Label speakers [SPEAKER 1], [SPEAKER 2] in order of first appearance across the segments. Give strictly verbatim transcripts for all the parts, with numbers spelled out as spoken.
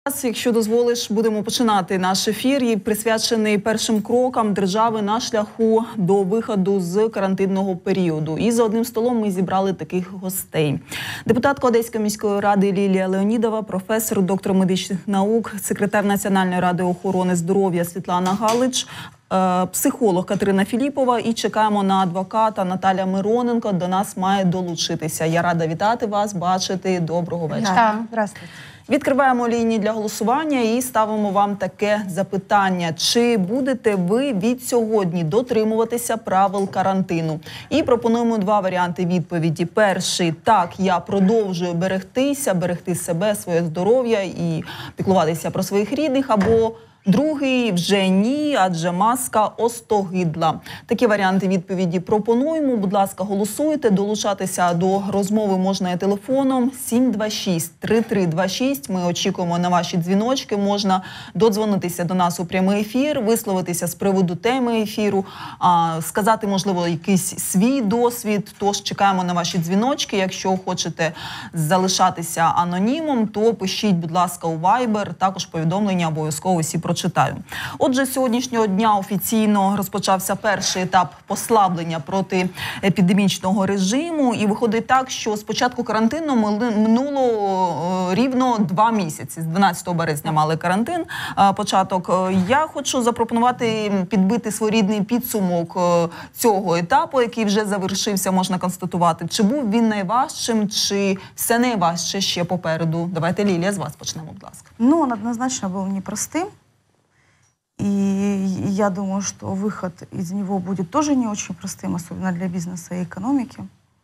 [SPEAKER 1] Якщо дозволиш, будемо починати наш ефір, присвячений першим крокам держави на шляху до виходу з карантинного періоду. І за одним столом ми зібрали таких гостей. Депутатка Одеської міської ради Лілія Леонідова, професор, доктор медичних наук, секретар Національної ради охорони здоров'я Світлана Галич, психолог Катерина Філіпова і чекаємо на адвоката Наталя Мироненко. До нас має долучитися. Я рада вітати вас, бачити. Доброго вечора.
[SPEAKER 2] Так, здравствуйте.
[SPEAKER 1] Відкриваємо лінії для голосування і ставимо вам таке запитання. Чи будете ви від сьогодні дотримуватися правил карантину? І пропонуємо два варіанти відповіді. Перший – так, я продовжую берегтися, берегти себе, своє здоров'я і піклуватися про своїх рідних, або другий – вже ні, адже маска остогидла. Такі варіанти відповіді пропонуємо. Будь ласка, голосуйте. Долучатися до розмови можна і телефоном сім два шість три три два шість. Ми очікуємо на ваші дзвіночки. Можна додзвонитися до нас у прямий ефір, висловитися з приводу теми ефіру, сказати, можливо, якийсь свій досвід. Тож чекаємо на ваші дзвіночки. Якщо хочете залишатися анонімом, то пишіть, будь ласка, у Viber. Також повідомлення обов'язково всі прочитаю. Отже, з сьогоднішнього дня офіційно розпочався перший етап послаблення протиепідемічного режиму. І виходить так, що з початку карантину минуло рівно два місяці. З дванадцятого березня мали карантин, початок. Я хочу запропонувати підбити своєрідний підсумок цього етапу, який вже завершився, можна констатувати. Чи був він найважчим, чи все найважче ще попереду? Давайте, Лілія, з вас почнемо, будь ласка.
[SPEAKER 2] Ну, он однозначно был непростым. И я думаю, что выход из него будет тоже не очень простым, особенно для бизнеса и экономики.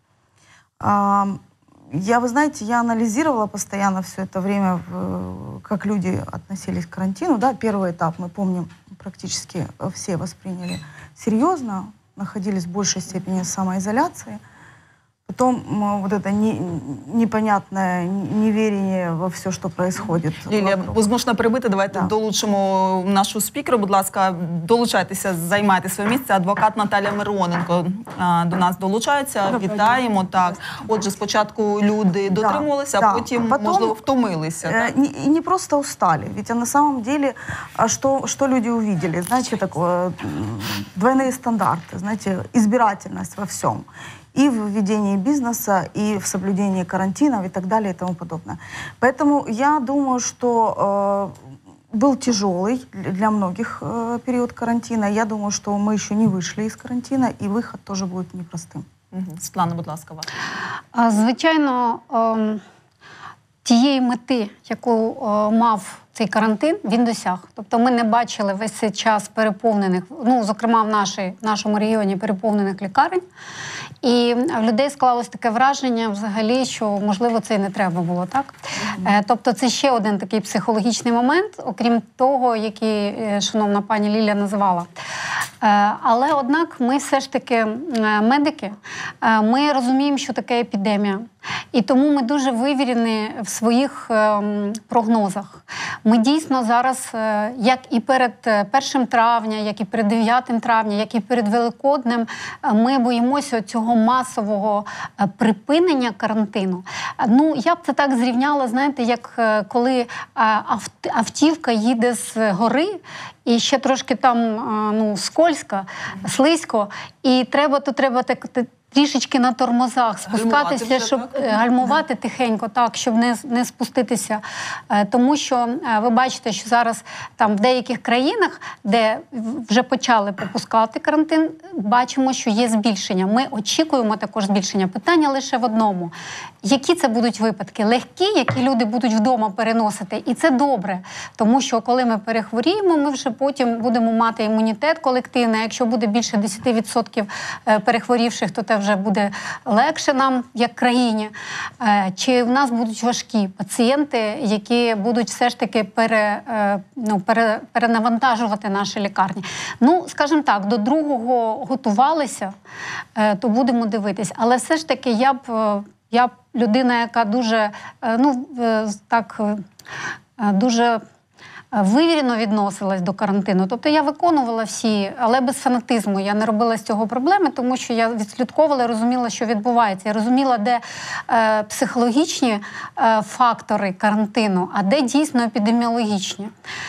[SPEAKER 2] Я, вы знаете, я анализировала постоянно все это время, как люди относились к карантину. Да, первый этап, мы помним, практически все восприняли серьезно, находились в большей степени в самоизоляции. Потом вот это не, непонятное неверие во все, що происходит.
[SPEAKER 1] Лілія, змушена перебити, давайте да. долучимо нашу спікеру. Будь ласка, долучайтеся, займайте своє місце. Адвокат Наталя Мироненко а, до нас долучається. Добре. Вітаємо. Так. Отже, спочатку люди дотримувалися, да, а потім, потом, можливо, втомилися.
[SPEAKER 2] Э, не, и не просто устали. Ведь на самом деле, что, что люди увидели? Знаете, такое, двойные стандарты, знаете, избирательность во всем. И в ведении бизнеса, и в соблюдении карантинов, и так далее, и тому подобное. Поэтому я думаю, что э, был тяжелый для многих э, период карантина. Я думаю, что мы еще не вышли из карантина, и выход тоже будет непростым.
[SPEAKER 1] Угу. Світлана, будь ласка, вас.
[SPEAKER 3] Звичайно, е, тієї мети, яку е, мав цей карантин, він досяг. Тобто ми не бачили весь цей час переповнених, ну, зокрема в, нашій, в нашому регіоні переповнених лікарень. І в людей склалось таке враження взагалі, що, можливо, це і не треба було, так? Mm-hmm. Тобто це ще один такий психологічний момент, окрім того, який шановна пані Лілія називала. Але, однак, ми все ж таки медики, ми розуміємо, що таке епідемія. І тому ми дуже вивірені в своїх прогнозах. Ми дійсно зараз, як і перед першим травня, як і перед дев'ятим травня, як і перед Великоднем, ми боїмося цього масового припинення карантину. Ну, я б це так зрівняла, знаєте, як коли автівка їде з гори, і ще трошки там, ну, скользко, слизько, і треба, то треба так трішечки на тормозах спускатися,
[SPEAKER 1] гальмувати,
[SPEAKER 3] щоб
[SPEAKER 1] так?
[SPEAKER 3] гальмувати тихенько, так, щоб не, не спуститися. Тому що ви бачите, що зараз там в деяких країнах, де вже почали попускати карантин, бачимо, що є збільшення. Ми очікуємо також збільшення. Питання лише в одному. Які це будуть випадки? Легкі, які люди будуть вдома переносити. І це добре, тому що коли ми перехворіємо, ми вже потім будемо мати імунітет колективний. Якщо буде більше десять відсотків перехворівших, то це вже буде легше нам, як країні. Чи в нас будуть важкі пацієнти, які будуть все ж таки пере, ну, пере, перенавантажувати наші лікарні? Ну, скажімо так, до другого готувалися, то будемо дивитись. Але все ж таки я б, я б людина, яка дуже, ну, так, дуже вивірено відносилась до карантину. Тобто я виконувала всі, але без фанатизму. Я не робила з цього проблеми, тому що я відслідковувала і розуміла, що відбувається. Я розуміла, де е, психологічні е, фактори карантину, а де дійсно епідеміологічні.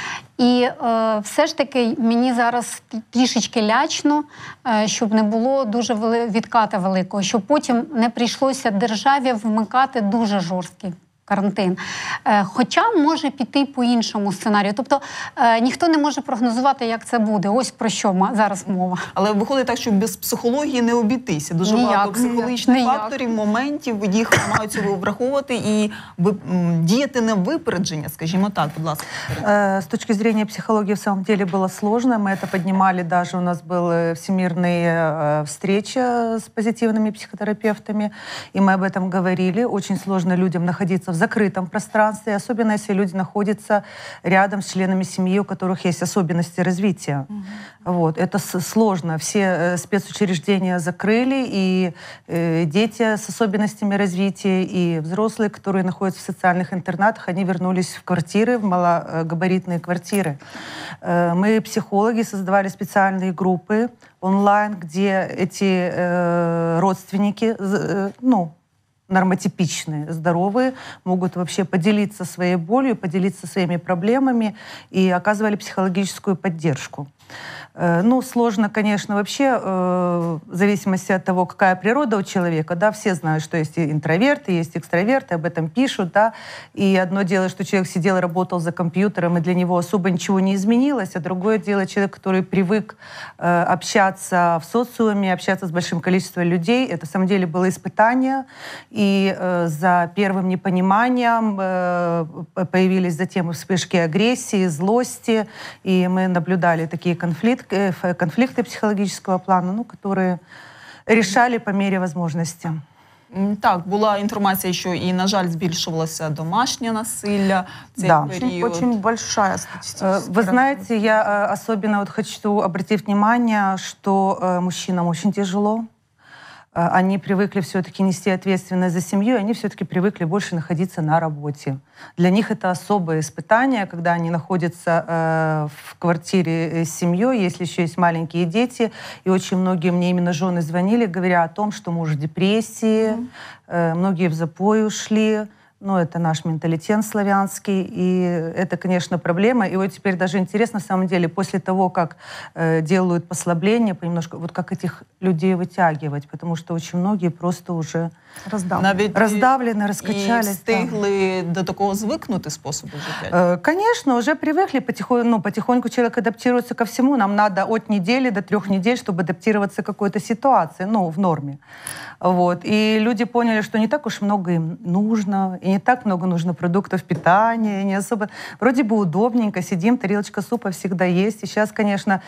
[SPEAKER 3] І е, все ж таки мені зараз трішечки лячно, е, щоб не було дуже вели... відката великого, щоб потім не прийшлося державі вмикати дуже жорсткий карантин. Е, хоча може піти по іншому сценарію. Тобто е, ніхто не може прогнозувати, як це буде. Ось про що ма... зараз мова.
[SPEAKER 1] Але виходить так, що без психології не обійтися. Дуже
[SPEAKER 3] Ніяк.
[SPEAKER 1] багато психологічних
[SPEAKER 3] Ніяк.
[SPEAKER 1] факторів, моментів, їх намагаються враховувати і ви- м, діяти на випередження, скажімо так, будь ласка.
[SPEAKER 4] Э, С точки зрения психологии, в самом деле было сложно. Мы это поднимали, даже у нас была всемирная э, встреча с позитивными психотерапевтами, и мы об этом говорили. Очень сложно людям находиться в закрытом пространстве, особенно если люди находятся рядом с членами семьи, у которых есть особенности развития. Mm-hmm. Вот. Это с- сложно. Все э, спецучреждения закрыли, и э, дети с особенностями развития, и взрослые, которые находятся в социальных интернатах, они вернулись в квартиры, в малогабаритные квартиры. Э, Мы, психологи, создавали специальные группы онлайн, где эти э, родственники, з- э, ну, нормотипичные, здоровые, могут вообще поделиться своей болью, поделиться своими проблемами и оказывали психологическую поддержку. Э, Ну, сложно, конечно, вообще, э, в зависимости от того, какая природа у человека, да, все знают, что есть и интроверты, есть экстраверты, об этом пишут, да, и одно дело, что человек сидел, работал за компьютером, и для него особо ничего не изменилось, а другое дело человек, который привык э, общаться в социуме, общаться с большим количеством людей, это, на самом деле, было испытание, и э, за первым непониманием э, появились затем вспышки агрессии, злости, и мы наблюдали такие конфликты, э, конфликты психологического плана, ну, которые решали по мере возможности.
[SPEAKER 1] М, Так, була інформація, що і, на жаль, збільшувалося домашнє насилля в цей
[SPEAKER 4] Да.
[SPEAKER 2] Очень,
[SPEAKER 1] період.
[SPEAKER 2] очень большая
[SPEAKER 4] Э,
[SPEAKER 2] статистическая.
[SPEAKER 4] Вы знаете, я э, особенно вот хочу обратить внимание, что э, мужчинам очень тяжело. Э, Они привыкли все-таки нести ответственность за семью, они все-таки привыкли больше находиться на работе. Для них это особое испытание, когда они находятся э, в квартире э, с семьей, если еще есть маленькие дети. И очень многие мне именно жены звонили, говоря о том, что муж в депрессии, э, многие в запой ушли. Ну, это наш менталитет славянский, и это, конечно, проблема. И вот теперь даже интересно, на самом деле, после того, как э, делают послабления, понемножку, вот как этих людей вытягивать, потому что очень многие просто уже
[SPEAKER 2] Раздавлена.
[SPEAKER 1] Навіть
[SPEAKER 4] раздавлены,
[SPEAKER 1] і
[SPEAKER 4] раскачались. да.
[SPEAKER 1] встигли до такого звикнути способу життя.
[SPEAKER 4] Э, Конечно, уже привыкли, потихоньку, ну, потихоньку человек адаптируется ко всему. Нам надо от недели до трех недель, чтобы адаптироваться к какой-то ситуации, ну, в норме. Вот. И люди поняли, что не так уж много им нужно, и не так много нужно продуктов питания, и не особо... Вроде бы удобненько, сидим, тарелочка супа всегда есть. И сейчас, конечно,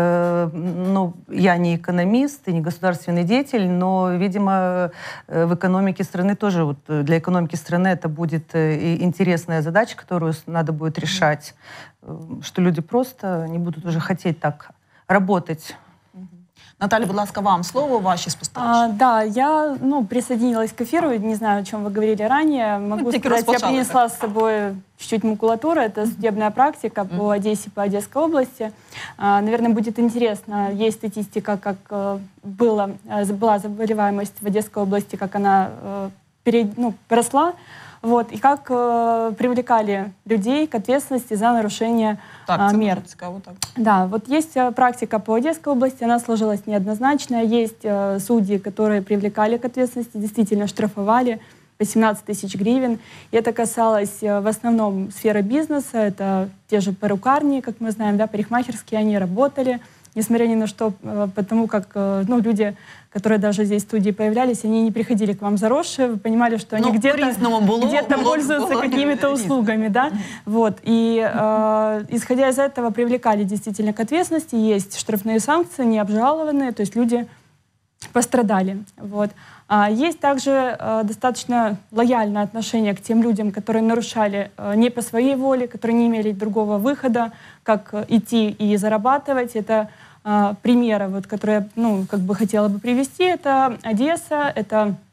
[SPEAKER 4] э, ну, я не экономист и не государственный деятель, но, видимо, э, в экономике страны тоже, вот, э, для экономики страны это будет э, и интересная задача, которую с- надо будет решать, э, что люди просто не будут уже хотеть так работать.
[SPEAKER 1] Наталя, будь ласка, вам слово, ваші спостереження.
[SPEAKER 5] А, да, я ну, присоединилась к эфиру, не знаю, о чем вы говорили ранее. Могу
[SPEAKER 1] Ну,
[SPEAKER 5] сказать, я
[SPEAKER 1] распочала,
[SPEAKER 5] принесла с собой чуть-чуть макулатуры. Это судебная практика по Одессе, по Одесской области. А, наверное, будет интересно. Есть статистика, как э, было, э, была заболеваемость в Одесской области, как она э, пере- ну, росла. Вот, и как э, привлекали людей к ответственности за нарушение
[SPEAKER 1] Так,
[SPEAKER 5] а,
[SPEAKER 1] це
[SPEAKER 5] мер.
[SPEAKER 1] дуже цікаво, так.
[SPEAKER 5] Да, вот есть э, практика по Одесской области, она сложилась неоднозначно. Есть э, судьи, которые привлекали к ответственности, действительно штрафовали по семнадцать тысяч гривен. И это касалось э, в основном сферы бизнеса, это те же перукарни, как мы знаем, да, парикмахерские, они работали, несмотря ни на что, э, потому как э, ну, люди, которые даже здесь в студии появлялись, они не приходили к вам заросшие, вы понимали, что они
[SPEAKER 1] Ну,
[SPEAKER 5] где-то
[SPEAKER 1] по-різному було,
[SPEAKER 5] где-то
[SPEAKER 1] було,
[SPEAKER 5] пользуются
[SPEAKER 1] було
[SPEAKER 5] какими-то
[SPEAKER 1] різно.
[SPEAKER 5] услугами, да, вот, и э, исходя из этого привлекали действительно к ответственности, есть штрафные санкции, не обжалованные, то есть люди пострадали, вот. А есть также э, достаточно лояльное отношение к тем людям, которые нарушали э, не по своей воле, которые не имели другого выхода, как э, идти и зарабатывать. Это э, примеры, вот, которые я ну, как бы хотела бы привести. Это Одесса, это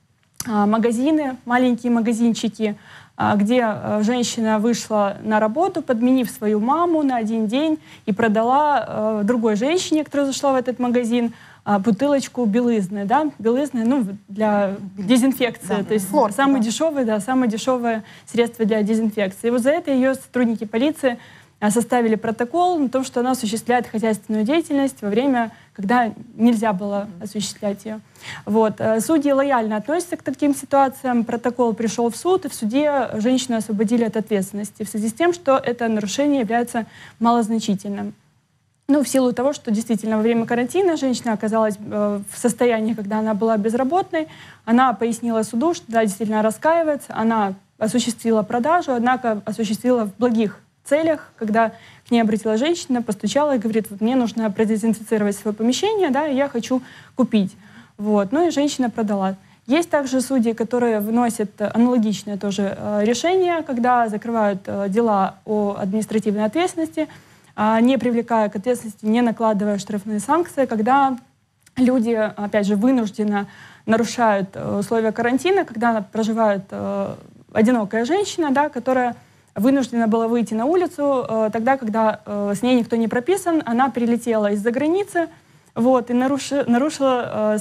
[SPEAKER 5] а, магазины, маленькие магазинчики, а, где а, женщина вышла на работу, подменив свою маму на один день и продала а, другой женщине, которая зашла в этот магазин, а, бутылочку белизны, да, белизны, ну, для дезинфекции,
[SPEAKER 2] Да.
[SPEAKER 5] то есть
[SPEAKER 2] Флорки,
[SPEAKER 5] самое
[SPEAKER 2] да.
[SPEAKER 5] дешевое, да, самое дешевое средство для дезинфекции. И вот за это ее сотрудники полиции а, составили протокол о том, что она осуществляет хозяйственную деятельность во время, когда нельзя было осуществлять ее. Вот. а, Судьи лояльно относятся к таким ситуациям. Протокол пришел в суд, и в суде женщину освободили от ответственности в связи с тем, что это нарушение является малозначительным. Ну, в силу того, что действительно во время карантина женщина оказалась э, в состоянии, когда она была безработной, она пояснила суду, что да, действительно раскаивается, она осуществила продажу, однако осуществила в благих целях, когда к ней обратилась женщина, постучала и говорит, вот мне нужно продезинфицировать свое помещение, да, и я хочу купить. Вот. Ну и женщина продала. Есть также судьи, которые выносят аналогичное тоже э, решение, когда закрывают э, дела о административной ответственности, не привлекая к ответственности, не накладывая штрафные санкции, когда люди, опять же, вынужденно нарушают условия карантина, когда проживает э, одинокая женщина, да, которая вынуждена была выйти на улицу э, тогда, когда э, с ней никто не прописан, она прилетела из-за границы, вот, и наруши, нарушила э,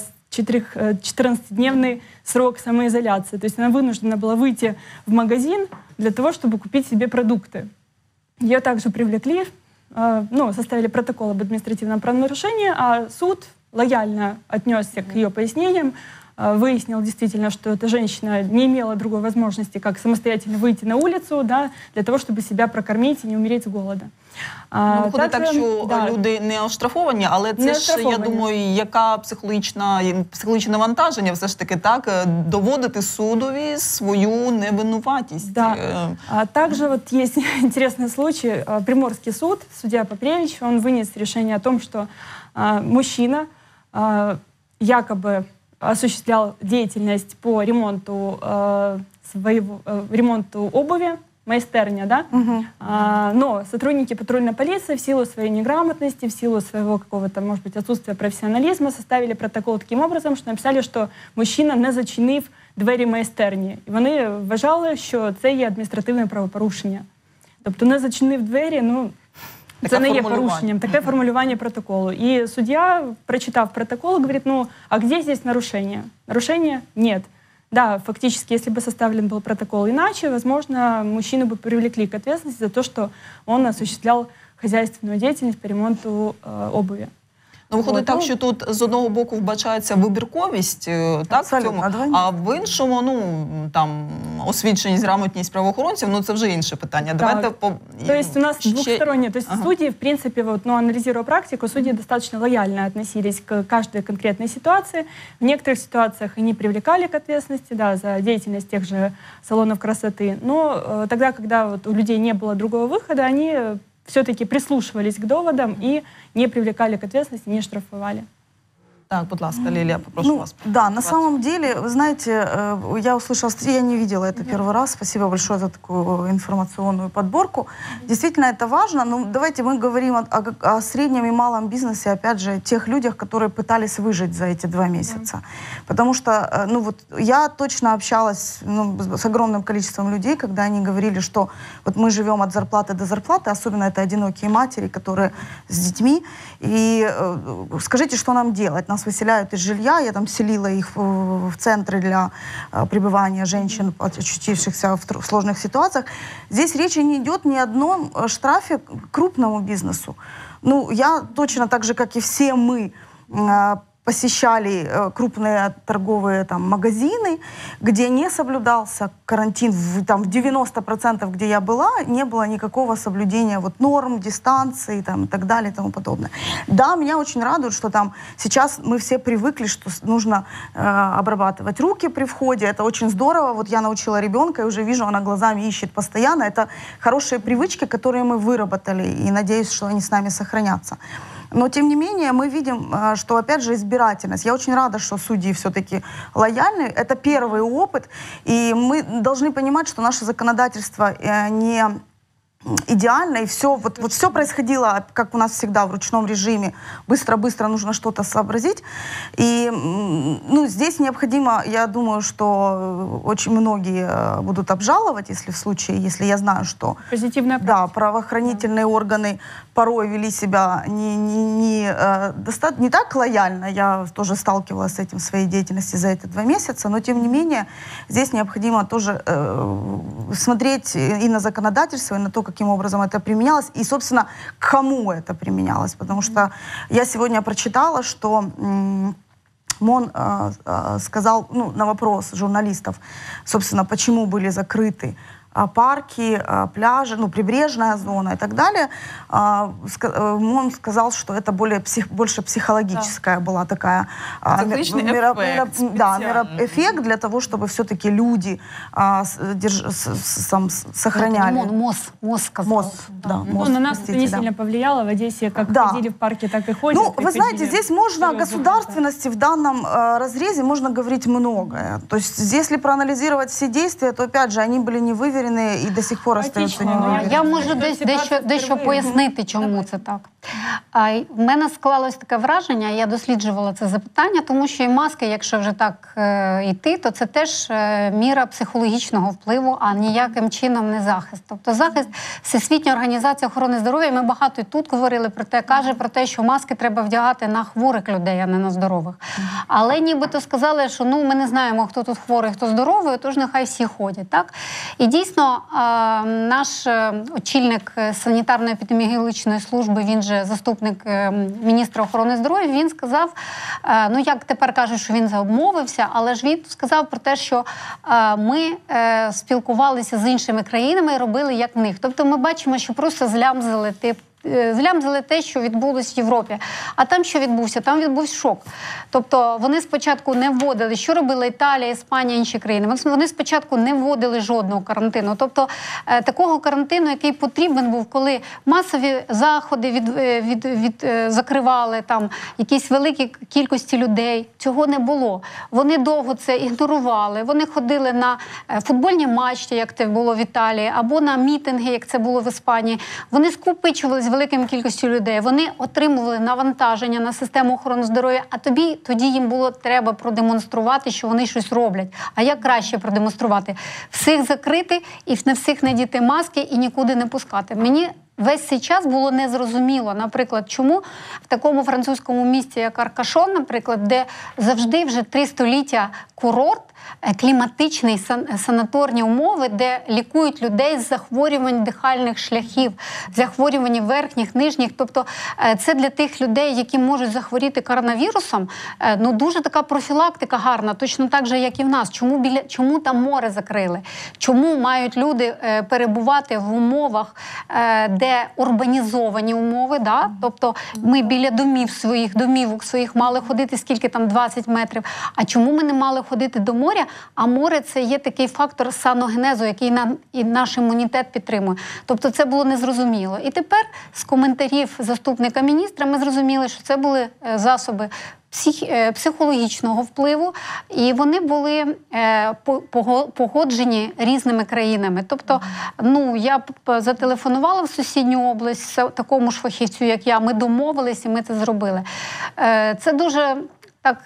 [SPEAKER 5] четырнадцатидневный срок самоизоляции. То есть она вынуждена была выйти в магазин для того, чтобы купить себе продукты. Ее также привлекли, ну, составили протокол об административном правонарушении, а суд лояльно отнесся к ее пояснениям, выяснил действительно, что эта женщина не имела другой возможности, как самостоятельно выйти на улицу, да, для того, чтобы себя прокормить и не умереть с голода.
[SPEAKER 1] Ну, виходить так, що
[SPEAKER 5] да.
[SPEAKER 1] люди не оштрафовані, але це
[SPEAKER 5] Не
[SPEAKER 1] ж, я
[SPEAKER 5] оштрафовані.
[SPEAKER 1] думаю, яка психологічна, психологічне навантаження все ж таки, так, доводити судові свою невинуватість.
[SPEAKER 5] Да. А также вот есть интересный случай. Приморский суд, судья Попревич, он вынес решение о том, что а, мужчина а, якобы осуществлял деятельность по ремонту, а, своего, а, ремонту обуви, майстерня, да?
[SPEAKER 2] Угу.
[SPEAKER 5] А, но сотрудники патрульной полиции в силу своей неграмотности, в силу своего какого-то, может быть, отсутствия профессионализма составили протокол таким образом, що написали, що мужчина не зачинив двері майстерні. І вони вважали, що це є адміністративне правопорушення. Тобто не зачинив двері, ну, це
[SPEAKER 1] Таке
[SPEAKER 5] не є
[SPEAKER 1] формулювання.
[SPEAKER 5] порушенням, таке формулювання протоколу. І суддя, прочитав протокол, говорит, ну, а где здесь нарушение? Нарушения нет. Да, фактически, если бы составлен был протокол иначе, возможно, мужчину бы привлекли к ответственности за то, что он осуществлял хозяйственную деятельность по ремонту э, обуви.
[SPEAKER 1] Ну, виходить
[SPEAKER 5] От,
[SPEAKER 1] так,
[SPEAKER 5] ну,
[SPEAKER 1] що тут з одного боку вбачається вибірковість, е, так, в
[SPEAKER 2] Абсолютно,
[SPEAKER 1] цьому,
[SPEAKER 2] а двойні.
[SPEAKER 1] а в іншому, ну, там, освіченість, грамотність правоохоронців, ну, це вже інше питання. Давайте по...
[SPEAKER 5] То есть у нас
[SPEAKER 1] ще-
[SPEAKER 5] двухстороннее. То есть
[SPEAKER 1] Ага.
[SPEAKER 5] судьи, в принципе, вот, ну, анализируя практику, судьи достаточно лояльно относились к каждой конкретной ситуации. В некоторых ситуациях они привлекали к ответственности, да, за деятельность тех же салонов красоты. Но э, тогда, когда вот у людей не было другого выхода, они все-таки прислушивались к доводам и не привлекали к ответственности, не штрафовали.
[SPEAKER 1] Так, будь ласка, Лілія, попрошу
[SPEAKER 2] Ну,
[SPEAKER 1] вас.
[SPEAKER 2] да, на самом деле, вы знаете, э, я услышала, я не видела это первый раз, спасибо большое за такую информационную подборку. Действительно, это важно, но давайте мы говорим о, о- о среднем и малом бизнесе, опять же, тех людях, которые пытались выжить за эти два месяца. Потому что, э, ну вот, я точно общалась, ну, с с огромным количеством людей, когда они говорили, что вот мы живем от зарплаты до зарплаты, особенно это одинокие матери, которые с детьми, и э, скажите, что нам делать? Нас выселяют из жилья, я там селила их в, в центры для э, пребывания женщин, очутившихся в тр- сложных ситуациях. Здесь речи не идет ни о одном э, штрафе к крупному бизнесу. Ну, я точно так же, как и все мы, э, посещали э, крупные торговые там, магазины, где не соблюдался карантин, в, там, в девяносто процентов, где я была, не было никакого соблюдения вот, норм, дистанции там, и так далее и тому подобное. Да, меня очень радует, что там сейчас мы все привыкли, что с- нужно э, обрабатывать руки при входе. Это очень здорово. Вот я научила ребенка, и уже вижу, она глазами ищет постоянно. Это хорошие привычки, которые мы выработали, и надеюсь, что они с нами сохранятся. Но, тем не менее, мы видим, э, что, опять же, избирательность. Я очень рада, что судьи все-таки лояльны. Это первый опыт. И мы должны понимать, что наше законодательство э, не идеально, и все, вот, вот все происходило, как у нас всегда, в ручном режиме. Быстро-быстро нужно что-то сообразить. И м, ну, здесь необходимо, я думаю, что очень многие э, будут обжаловать, если в случае, если я знаю, что
[SPEAKER 5] Позитивная
[SPEAKER 2] да, правоохранительные органы порой вели себя не, не, не, э, доста- не так лояльно. Я тоже сталкивалась с этим в своей деятельности за эти два месяца, но тем не менее здесь необходимо тоже э, смотреть и на законодательство, и на то, каким образом это применялось, и, собственно, к кому это применялось. Потому что я сегодня прочитала, что м, МОН э, э, сказал, ну, на вопрос журналистов, собственно, почему были закрыты а, парки, а, пляжи, ну, прибрежная зона и так далее. А, ска- э, он сказал, что это более псих- больше психологическая была такая а,
[SPEAKER 1] Психологичный
[SPEAKER 2] меро-
[SPEAKER 1] эффект
[SPEAKER 2] меро- да,
[SPEAKER 1] специальный.
[SPEAKER 2] меро- эффект для того, чтобы все-таки люди а, с- держ- с- с- сам с- сохраняли.
[SPEAKER 3] Мон, МОЗ, МОЗ сказав.
[SPEAKER 2] МОЗ, да,
[SPEAKER 5] Ну,
[SPEAKER 2] МОЗ,
[SPEAKER 5] на нас это
[SPEAKER 2] простите,
[SPEAKER 5] не
[SPEAKER 2] да.
[SPEAKER 5] сильно повлияло. В Одессе как
[SPEAKER 2] Да.
[SPEAKER 5] ходили в парке, так и ходят.
[SPEAKER 2] Ну, вы знаете,
[SPEAKER 5] приходили
[SPEAKER 2] здесь можно о
[SPEAKER 5] серьезно
[SPEAKER 2] государственности в данном э, разрезе можно говорить многое. То есть, если проанализировать все действия, то, опять же, они были не выверены и до сих пор остаются
[SPEAKER 5] Хаотично,
[SPEAKER 2] не
[SPEAKER 5] но
[SPEAKER 2] выверенными.
[SPEAKER 3] Я можу
[SPEAKER 5] Це
[SPEAKER 3] десь
[SPEAKER 5] ситуація
[SPEAKER 3] дещо, дещо
[SPEAKER 5] впервые.
[SPEAKER 3] пояснити, чому це так. А, й- в мене склалось таке враження, я досліджувала це запитання, тому що і маски, якщо вже так е, йти, то це теж е, міра психологічного впливу, а ніяким чином не захист. Тобто захист Всесвітня організація охорони здоров'я, ми багато і тут говорили про те, каже про те, що маски треба вдягати на хворих людей, а не на здорових. Але нібито сказали, що ну ми не знаємо, хто тут хворий, хто здоровий, тож нехай всі ходять. Так? І дійсно, е, наш е, очільник е, санітарно-епідеміологічної служби, він же заступник е, міністра охорони здоров'я, він сказав, е, ну як тепер кажуть, що він заобмовився, але ж він сказав про те, що е, ми е, спілкувалися з іншими країнами і робили як в них. Тобто ми бачимо, що просто злямзили тип. Злямзили те, що відбулось в Європі. А там що відбувся? Там відбувся шок. Тобто вони спочатку не вводили, що робила Італія, Іспанія, інші країни. Вони спочатку не вводили жодного карантину. Тобто е, такого карантину, який потрібен був, коли масові заходи від, від, від, від, закривали, там якісь великі кількості людей, цього не було. Вони довго це ігнорували. Вони ходили на футбольні матчі, як це було в Італії, або на мітинги, як це було в Іспанії. Вони скупичувалися великим кількістю людей. Вони отримували навантаження на систему охорони здоров'я, а тобі тоді їм було треба продемонструвати, що вони щось роблять. А як краще продемонструвати? Всіх закрити і на всіх надіти маски і нікуди не пускати. Мені весь цей час було незрозуміло, наприклад, чому в такому французькому місті, як Аркашон, наприклад, де завжди вже три століття курорт, кліматичні санаторні умови, де лікують людей з захворювань дихальних шляхів, захворювань верхніх, нижніх. Тобто це для тих людей, які можуть захворіти коронавірусом, ну дуже така профілактика гарна, точно так же, як і в нас. Чому, біля, чому там море закрили? Чому мають люди перебувати в умовах, де урбанізовані умови, да? Тобто ми біля домів своїх, домівок своїх мали ходити скільки там, двадцять метрів. А чому ми не мали ходити до моря? А море – це є такий фактор саногенезу, який нам і наш імунітет підтримує. Тобто це було незрозуміло. І тепер з коментарів заступника міністра ми зрозуміли, що це були засоби псих, психологічного впливу, і вони були е, погоджені різними країнами. Тобто, ну, я б зателефонувала в сусідню область такому ж фахівцю, як я, ми домовились і ми це зробили. Е, це дуже... так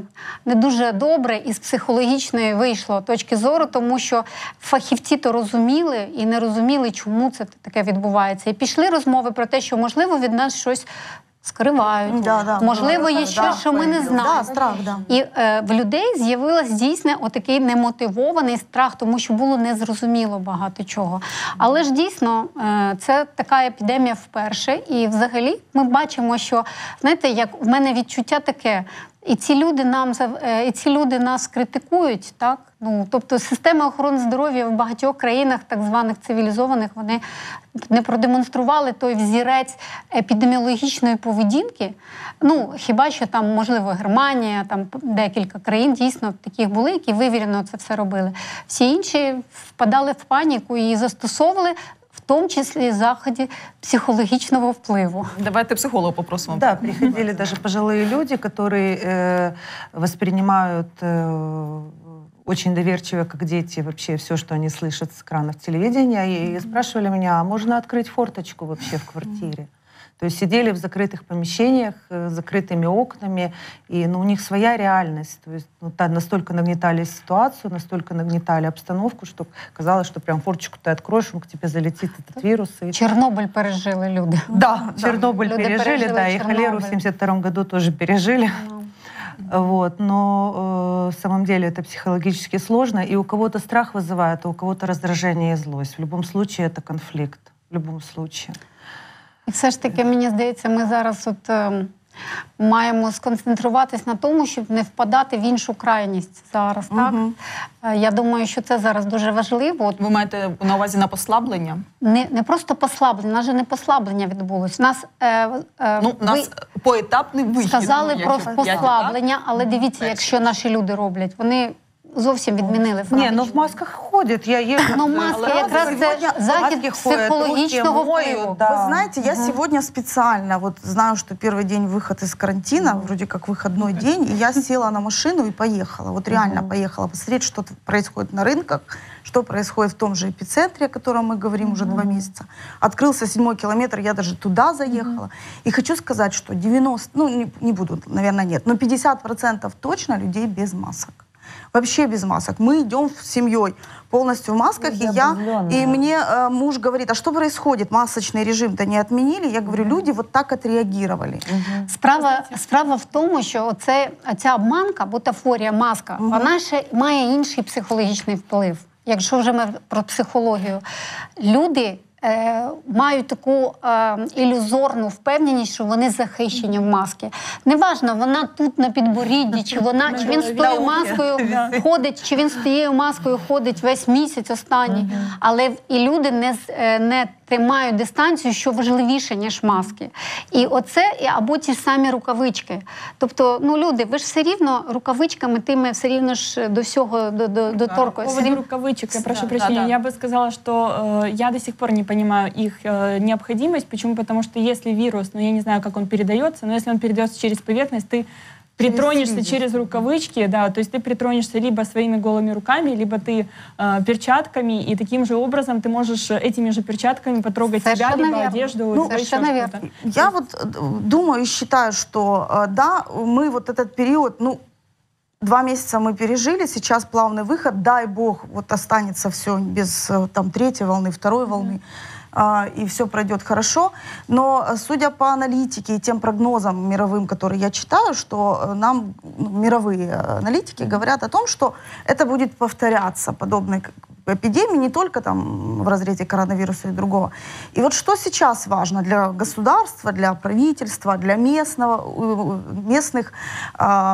[SPEAKER 3] не дуже добре із психологічної вийшло точки зору, тому що фахівці то розуміли і не розуміли, чому це таке відбувається. І пішли розмови про те, що, можливо, від нас щось скривають,
[SPEAKER 2] Да, да,
[SPEAKER 3] можливо, є
[SPEAKER 2] да,
[SPEAKER 3] щось,
[SPEAKER 2] да,
[SPEAKER 3] що ми не знаємо.
[SPEAKER 2] Да, страх, да.
[SPEAKER 3] І е, в людей з'явилось дійсно отакий немотивований страх, тому що було незрозуміло багато чого. Але ж дійсно е, це така епідемія вперше. І взагалі ми бачимо, що, знаєте, як в мене відчуття таке, і ці люди нам і ці люди нас критикують, так? Ну, тобто система охорони здоров'я в багатьох країнах, так званих цивілізованих, вони не продемонстрували той взірець епідеміологічної поведінки. Ну, хіба що там, можливо, Германія, там декілька країн дійсно таких були, які вивірено це все робили. Всі інші впадали в паніку і застосовували в тому числі заходи психологічного впливу.
[SPEAKER 1] Давайте психолога попросимо.
[SPEAKER 4] Да, приходили даже пожилые люди, которые э, воспринимают э, очень доверчивые, как дети, вообще все, что они слышат с экранов телевидения, и спрашивали меня, а можно открыть форточку вообще в квартире? То есть сидели в закрытых помещениях, э, с закрытыми окнами, и ну, у них своя реальность. То есть ну, та, настолько нагнетали ситуацию, настолько нагнетали обстановку, что казалось, что прям форточку ты откроешь, он к тебе залетит этот вирус. И...
[SPEAKER 3] Чорнобиль пережили люди.
[SPEAKER 4] Да, Чернобыль
[SPEAKER 3] Люди
[SPEAKER 4] пережили,
[SPEAKER 3] пережили
[SPEAKER 4] да, и холеру в
[SPEAKER 3] Чернобыль.
[SPEAKER 4] семьдесят втором году тоже пережили.
[SPEAKER 3] Ну.
[SPEAKER 4] Вот, но э, в самом деле это психологически сложно, и у кого-то страх вызывает, а у кого-то раздражение и злость. В любом случае это конфликт, в любом случае.
[SPEAKER 3] І все ж таки, мені здається, ми зараз от, е, маємо сконцентруватись на тому, щоб не впадати в іншу крайність зараз. Так? Е, Я думаю, що це зараз дуже важливо. От,
[SPEAKER 1] Ви маєте на увазі на послаблення?
[SPEAKER 3] не, не просто послаблення, у нас же не послаблення відбулось. У нас, е, е,
[SPEAKER 1] Ну, у нас поетапний вихід.
[SPEAKER 3] сказали
[SPEAKER 1] ну,
[SPEAKER 3] про
[SPEAKER 1] якщо в п'ять
[SPEAKER 3] послаблення,
[SPEAKER 1] етапів.
[SPEAKER 3] але дивіться,
[SPEAKER 1] Перше.
[SPEAKER 3] якщо наші люди роблять, вони зовсім відмінили
[SPEAKER 4] Не,
[SPEAKER 3] фактично.
[SPEAKER 4] ну в масках ходят, я езжу.
[SPEAKER 3] Ну,
[SPEAKER 4] в
[SPEAKER 3] маски
[SPEAKER 4] Лондон,
[SPEAKER 3] якраз це
[SPEAKER 4] сегодня
[SPEAKER 3] захід
[SPEAKER 4] маски ходят,
[SPEAKER 3] психологічного
[SPEAKER 4] руки моют,
[SPEAKER 3] впливу.
[SPEAKER 4] да.
[SPEAKER 2] Вы знаете, я сегодня специально, вот знаю, что первый день выход из карантина, вроде как выходной день, и я села на машину и поехала. Вот реально поехала посмотреть, что происходит на рынках, что происходит в том же эпицентре, о котором мы говорим уже два месяца. Открылся седьмой километр, я даже туда заехала. И хочу сказать, что девяносто, ну не, не буду, наверное, нет, но пятьдесят процентов точно людей без масок. Вообще без масок. Мы идем с семьей полностью в масках,
[SPEAKER 4] Ну,
[SPEAKER 2] и я,
[SPEAKER 4] определенно.
[SPEAKER 2] и мне э, муж говорит, а что происходит? Масочный режим-то не отменили? Я говорю, люди вот так отреагировали.
[SPEAKER 3] Справа, справа в тому, що оце, ця обманка, бутафорія, маска, вона ще має інший психологічний вплив. Якщо вже ми про психологію, люди е, мають таку е, ілюзорну впевненість, що вони захищені в маски. Неважно, вона тут на підборідді, чи вона, чи він з тою маскою ходить, чи він з тією маскою ходить весь місяць останній. Але і люди не, з- е, не тримають дистанцію, що важливіше, ніж маски. І оце, і- або ті самі рукавички. Тобто, ну люди, ви ж все рівно рукавичками тими все рівно ж до всього до, до,
[SPEAKER 5] По
[SPEAKER 3] доторкуєтесь.
[SPEAKER 5] поводу рукавычек, я прошу
[SPEAKER 1] Да,
[SPEAKER 5] прощения,
[SPEAKER 1] да, да.
[SPEAKER 5] я бы сказала, что э, я до сих пор не понимаю их э, необходимость. Почему? Потому что если вирус, ну я не знаю, как он передается, но если он передается через поверхность, ты притронешься
[SPEAKER 2] слизистую.
[SPEAKER 5] через рукавычки, да, то есть ты притронешься либо своими голыми руками, либо ты э, перчатками, и таким же образом ты можешь этими же перчатками потрогать себя,
[SPEAKER 3] Совершенно
[SPEAKER 5] либо
[SPEAKER 3] верно.
[SPEAKER 5] одежду,
[SPEAKER 3] Ну,
[SPEAKER 5] либо еще
[SPEAKER 3] совершенно верно.
[SPEAKER 5] что-то.
[SPEAKER 2] Я вот э, думаю и считаю, что э, да, мы вот этот период, ну, два месяца мы пережили, сейчас плавный выход, дай бог, вот останется все без э, там третьей волны, второй волны, а, и все пройдет хорошо. Но э, судя по аналитике и тем прогнозам мировым, которые я читаю, что э, нам ну, мировые э, аналитики говорят о том, что это будет повторяться, подобной к- эпидемии, не только там в разрезе коронавируса и другого. И вот что сейчас важно для государства, для правительства, для местного, э, местных а,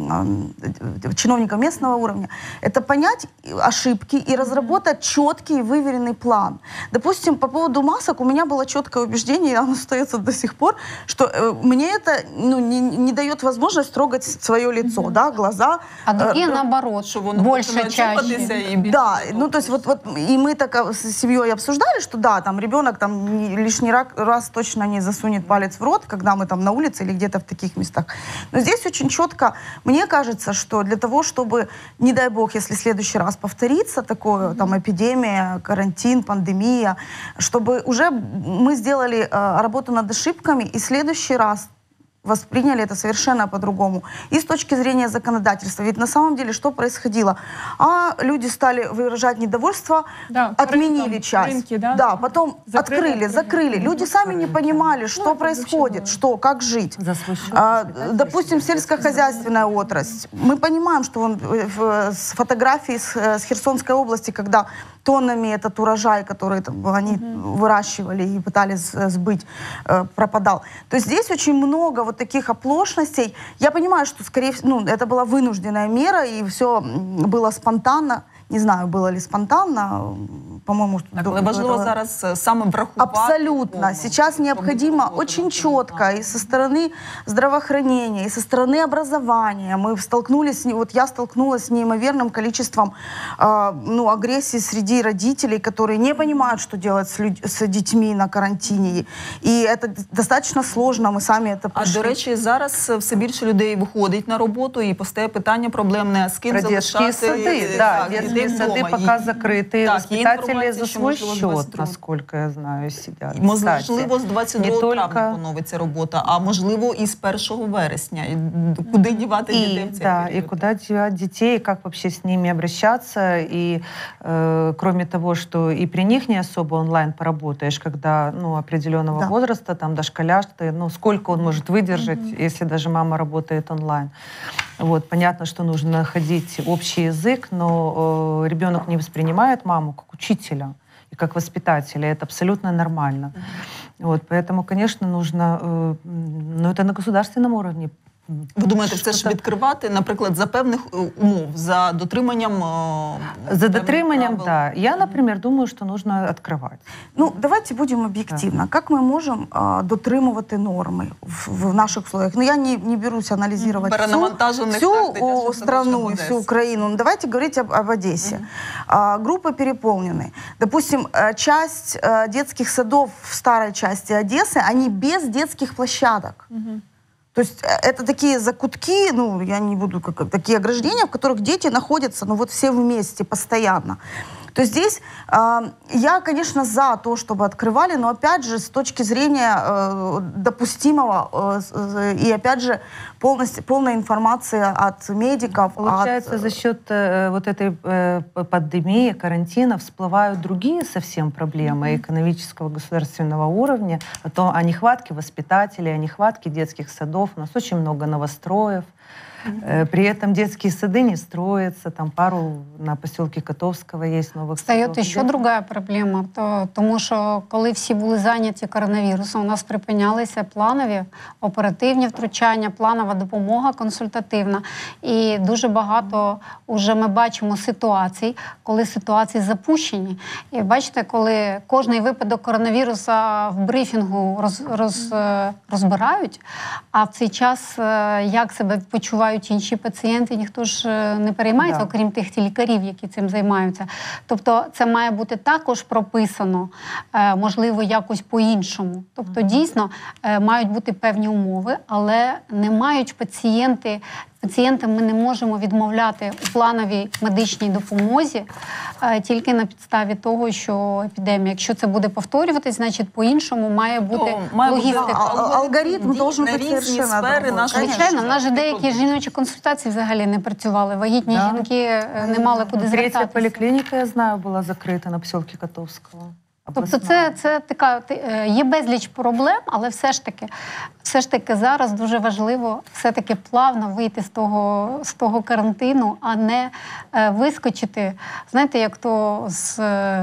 [SPEAKER 2] а, чиновников местного уровня, это понять ошибки и разработать четкий и выверенный план. Допустим, по поводу масок у меня было четкое убеждение, и оно остается до сих пор, что э, мне это ну, не, не дает возможность трогать свое лицо, да, глаза.
[SPEAKER 3] А другие,
[SPEAKER 2] э,
[SPEAKER 3] наоборот,
[SPEAKER 1] Що воно
[SPEAKER 3] більше
[SPEAKER 1] починає
[SPEAKER 3] чаще.
[SPEAKER 1] чіпатися і більше
[SPEAKER 2] Да,
[SPEAKER 1] того.
[SPEAKER 2] ну то есть вот, вот и мы так а, с семьей обсуждали, что да, там ребенок там не- лишний ра- раз точно не засунет палец в рот, когда мы там на улице или где-то в таких местах. Но здесь очень четко, мне кажется, что для того, чтобы, не дай бог, если в следующий раз повторится такое, там эпидемия, карантин, пандемия, чтобы уже мы сделали э, работу над ошибками и в следующий раз восприняли это совершенно по-другому. И с точки зрения законодательства. Ведь на самом деле что происходило? А люди стали выражать недовольство,
[SPEAKER 5] Да, к
[SPEAKER 2] отменили
[SPEAKER 5] рынкам,
[SPEAKER 2] часть.
[SPEAKER 5] рынки, да?
[SPEAKER 2] потом
[SPEAKER 5] Закрыли,
[SPEAKER 2] открыли,
[SPEAKER 5] открыли.
[SPEAKER 2] закрыли. Люди сами не понимали, что
[SPEAKER 5] это
[SPEAKER 2] происходит,
[SPEAKER 5] вообще
[SPEAKER 2] что, как жить.
[SPEAKER 4] За свой счет,
[SPEAKER 2] А,
[SPEAKER 4] да,
[SPEAKER 2] допустим, сельскохозяйственная отрасль. Мы понимаем, что вон, э, в- с фотографии с, э, с Херсонской области, когда тоннами этот урожай, который там, они выращивали и пытались э, сбыть, э, пропадал. То есть здесь очень много вот таких оплошностей. Я понимаю, что, скорее всего, ну, это была вынужденная мера, и все было спонтанно. Не знаю, было ли спонтанно, по-моему...
[SPEAKER 1] Так,
[SPEAKER 2] до-
[SPEAKER 1] але важливо
[SPEAKER 2] до-
[SPEAKER 1] зараз е, саме врахувати.
[SPEAKER 2] Абсолютно.
[SPEAKER 1] умови,
[SPEAKER 2] Сейчас
[SPEAKER 1] щоб
[SPEAKER 2] необходимо
[SPEAKER 1] було
[SPEAKER 2] очень
[SPEAKER 1] робота.
[SPEAKER 2] четко и со стороны здравоохранения, и со стороны образования. Мы столкнулись, с не- вот я столкнулась с неимоверным количеством а, ну, агрессии среди родителей, которые не понимают, что делать с, людь- с детьми на карантине. И это д- достаточно сложно, мы сами это
[SPEAKER 1] А
[SPEAKER 2] прошли.
[SPEAKER 1] до речі, зараз все більше людей виходить на роботу і постає питання проблемне, з ким
[SPEAKER 4] Про детские
[SPEAKER 1] залишати
[SPEAKER 4] сады,
[SPEAKER 1] е,
[SPEAKER 4] да,
[SPEAKER 1] так,
[SPEAKER 4] детские
[SPEAKER 1] дітей
[SPEAKER 4] сады
[SPEAKER 1] вдома.
[SPEAKER 4] пока
[SPEAKER 1] І-
[SPEAKER 4] закрыты,
[SPEAKER 1] Так, є
[SPEAKER 4] воспитатели
[SPEAKER 1] інформація,
[SPEAKER 4] за
[SPEAKER 1] що,
[SPEAKER 4] свой
[SPEAKER 1] можливо, з
[SPEAKER 4] счет,
[SPEAKER 1] двадцять другого
[SPEAKER 4] насколько я знаю, сидят.
[SPEAKER 1] Можливо,
[SPEAKER 4] Кстати,
[SPEAKER 1] з двадцять другого
[SPEAKER 4] не
[SPEAKER 1] травня
[SPEAKER 4] только-
[SPEAKER 1] поновиться робота, а можливо і з першого вересня. І куди дівати дітей
[SPEAKER 4] И,
[SPEAKER 1] в цей
[SPEAKER 4] да, и
[SPEAKER 1] період?
[SPEAKER 4] куда девать детей, как вообще с ними обращаться. И э, кроме того, что и при них не особо онлайн поработаешь, когда ну, определенного
[SPEAKER 2] Да.
[SPEAKER 4] возраста, там дошколяш, ты, ну, сколько он может выдержать, если даже мама работает онлайн. Вот, понятно, что нужно находить общий язык, но э, ребенок не воспринимает маму как учителя и как воспитателя. Это абсолютно нормально. Вот, поэтому, конечно, нужно, э, м, но это на государственном уровне.
[SPEAKER 1] Ви думаєте, це ж
[SPEAKER 4] Що-то-
[SPEAKER 1] відкривати, наприклад, за певних е, умов, за дотриманням е,
[SPEAKER 4] За
[SPEAKER 1] певних
[SPEAKER 4] дотриманием,
[SPEAKER 1] правил?
[SPEAKER 4] да. Я, например, думаю, что нужно открывать.
[SPEAKER 2] Ну, давайте будемо об'єктивно. Як ми можемо а, дотримувати норми в, в наших условиях? Ну, я не, не берусь аналізувати всю,
[SPEAKER 1] Перенавантажених,
[SPEAKER 2] всю
[SPEAKER 1] так, дитячих
[SPEAKER 2] о,
[SPEAKER 1] садочків
[SPEAKER 2] страну и
[SPEAKER 1] Одеси.
[SPEAKER 2] всю Украину. Ну, давайте говорить об, об Одессе. А, группы переполнены. Допустим, э, часть э, детских садов в старой части Одессы, они без детских площадок. То есть э, это такие закутки, ну, я не буду, как такие ограждения, в которых дети находятся, ну, вот все вместе, постоянно. То есть здесь э, я, конечно, за то, чтобы открывали, но, опять же, с точки зрения э, допустимого э, с- э, и, опять же, полностью, полная информация от медиков,
[SPEAKER 4] Получается,
[SPEAKER 2] от...
[SPEAKER 4] за счет э, вот этой э, п- пандемии, карантина всплывают другие совсем проблемы экономического государственного уровня, о, том, о нехватке воспитателей, о нехватке детских садов. У нас очень много новостроев. Э, При этом детские сады не строятся. Там пару на поселке Котовского есть новых
[SPEAKER 3] Встає
[SPEAKER 4] садов.
[SPEAKER 3] ще
[SPEAKER 4] Где-
[SPEAKER 3] друга проблема, то, тому що коли всі були зайняті коронавірусом, у нас припинялися планові оперативні втручання, планова допомога консультативна. І дуже багато вже ми бачимо ситуацій, коли ситуації запущені. І бачите, коли кожний випадок коронавіруса в брифінгу роз, роз, е, розбирають, а в цей час е, як себе почувають інші пацієнти, ніхто ж е, не переймається,
[SPEAKER 4] Да.
[SPEAKER 3] окрім тих лікарів, які цим займаються. Тобто це має бути також прописано, е, можливо, якось по-іншому. Тобто, дійсно, е, мають бути певні умови, але не мають пацієнти. Пацієнтам ми не можемо відмовляти у плановій медичній допомозі е, тільки на підставі того, що епідемія. Якщо це буде повторюватись, значить по-іншому має бути
[SPEAKER 1] То має бути
[SPEAKER 3] логістика.
[SPEAKER 2] А- а- алгоритм
[SPEAKER 1] дій
[SPEAKER 2] должен
[SPEAKER 1] на
[SPEAKER 2] бути
[SPEAKER 1] різні
[SPEAKER 2] совершенно
[SPEAKER 1] сфери
[SPEAKER 2] другой.
[SPEAKER 1] нашого
[SPEAKER 2] Конечно.
[SPEAKER 3] Звичайно, в нас же деякі
[SPEAKER 1] продукту.
[SPEAKER 3] жіночі консультації взагалі не працювали. Вагітні
[SPEAKER 4] Да.
[SPEAKER 3] жінки е, не мали куди
[SPEAKER 4] Третья
[SPEAKER 3] звертатися.
[SPEAKER 4] поликлиника, я знаю, была закрыта на поселке Котовского.
[SPEAKER 3] Тобто це, це така ти- е, є безліч проблем, але все ж таки, все ж таки зараз дуже важливо все-таки плавно вийти з того, з того карантину, а не е, вискочити, знаєте, як то з е,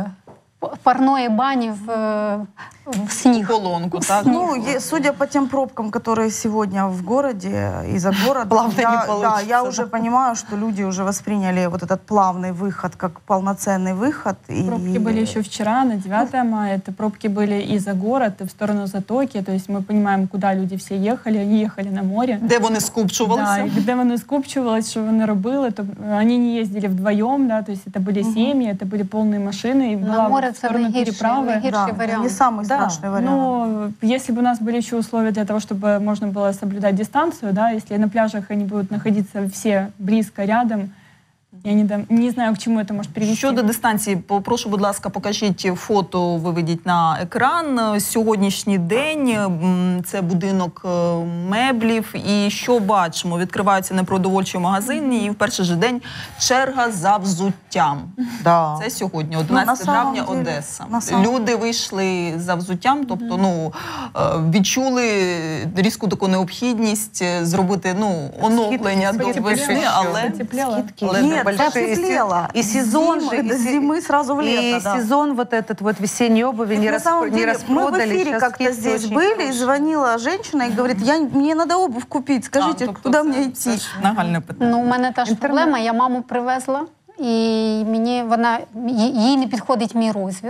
[SPEAKER 3] парної бані в, е, в сніг.
[SPEAKER 1] Колонку, так?
[SPEAKER 2] Ну, е- судя по тем пробкам, которые сегодня в городе и за городом,
[SPEAKER 1] Плавно не
[SPEAKER 2] я, да,
[SPEAKER 1] получится,
[SPEAKER 2] я
[SPEAKER 1] да.
[SPEAKER 2] уже понимаю, что люди уже восприняли вот этот плавный выход как полноценный выход. И...
[SPEAKER 5] Пробки были еще вчера, на девятое мая. Это пробки были и за город, и в сторону Затоки. То есть мы понимаем, куда люди все ехали. Они ехали на море.
[SPEAKER 1] Де вони
[SPEAKER 5] Да,
[SPEAKER 1] скупчувалися?
[SPEAKER 5] і де вони скупчувались, що вони робили, то вони не їздили вдвоєм, да, то есть это были семьи, это были полные машины, и
[SPEAKER 3] На
[SPEAKER 5] была
[SPEAKER 3] море
[SPEAKER 5] в
[SPEAKER 3] це
[SPEAKER 5] сторону
[SPEAKER 3] найгірший,
[SPEAKER 5] переправы.
[SPEAKER 3] найгірший
[SPEAKER 2] Да, это
[SPEAKER 3] варіант.
[SPEAKER 2] не самый
[SPEAKER 4] Да,
[SPEAKER 2] страшный вариант.
[SPEAKER 5] Но если бы у нас были еще условия для того, чтобы можно было соблюдать дистанцию, да, если на пляжах они будут находиться все близко, рядом, я не, дам- не знаю, к чему это может привести.
[SPEAKER 1] Щодо дистанції, попрошу, будь ласка, покажіть фото, виведіть на екран. Сьогоднішній день м, це будинок е, меблів. І що бачимо? Відкриваються непродовольчі магазини, і в перший же день черга за взуттям.
[SPEAKER 4] Да.
[SPEAKER 1] Це сьогодні,
[SPEAKER 2] Ну,
[SPEAKER 1] одинадцяте
[SPEAKER 2] на
[SPEAKER 1] травня,
[SPEAKER 2] самом деле,
[SPEAKER 1] Одеса.
[SPEAKER 2] на самом-
[SPEAKER 1] Люди вийшли за взуттям, тобто ну, е, відчули різку таку необхідність е, зробити ну, оновлення до
[SPEAKER 4] скидки
[SPEAKER 1] весни,
[SPEAKER 4] ще.
[SPEAKER 1] але...
[SPEAKER 5] Потеплело.
[SPEAKER 4] Скидки
[SPEAKER 1] Але
[SPEAKER 2] Нет,
[SPEAKER 1] большие,
[SPEAKER 2] потеплело.
[SPEAKER 4] И сезон
[SPEAKER 2] Зимы,
[SPEAKER 4] же,
[SPEAKER 2] до
[SPEAKER 4] и се-
[SPEAKER 2] зимы сразу в
[SPEAKER 4] И
[SPEAKER 2] лето, да.
[SPEAKER 4] сезон вот этот вот весенней обуви
[SPEAKER 2] Ведь
[SPEAKER 4] не,
[SPEAKER 2] на
[SPEAKER 4] распро-
[SPEAKER 2] самом
[SPEAKER 4] не
[SPEAKER 2] деле, мы в
[SPEAKER 4] распродали.
[SPEAKER 2] эфире
[SPEAKER 4] Сейчас
[SPEAKER 2] как-то
[SPEAKER 4] скидки
[SPEAKER 2] здесь
[SPEAKER 4] очень
[SPEAKER 2] были, и
[SPEAKER 4] хорошие.
[SPEAKER 2] звонила женщина и говорит, я, мне надо обувь купить, скажите,
[SPEAKER 1] А, тобто
[SPEAKER 2] куда
[SPEAKER 1] це-
[SPEAKER 2] мне
[SPEAKER 1] це
[SPEAKER 2] идти?
[SPEAKER 1] ж нагальне питання.
[SPEAKER 3] Ну, у мене та ж
[SPEAKER 4] Інтернет.
[SPEAKER 3] проблема, я маму привезла. і мені вона ї- їй не підходить мій розмір,